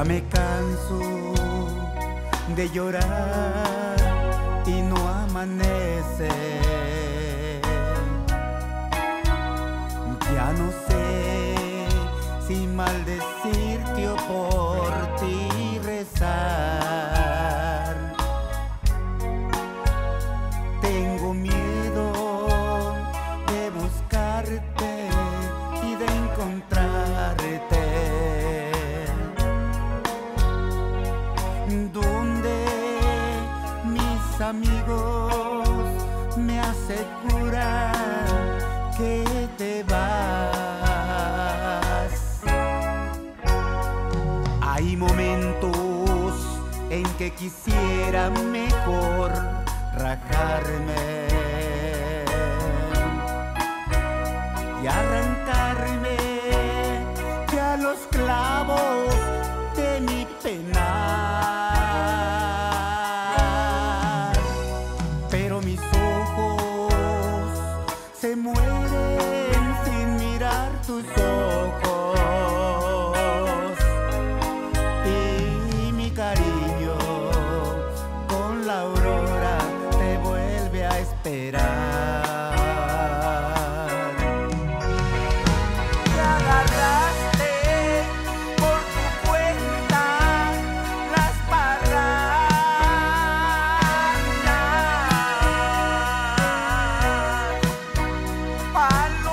me canso de llorar y no amanece. Ya no sé si maldecirte o por ti rezar. Tengo miedo de buscarte y de encontrarte donde mis amigos me aseguran que te vas. Hay momentos en que quisiera mejor rajarme y arrancarme ya los clavos de mi penar, pero mis ojos se mueren sin mirar tus ojos, y mi cariño con la aurora te vuelve a esperar. Para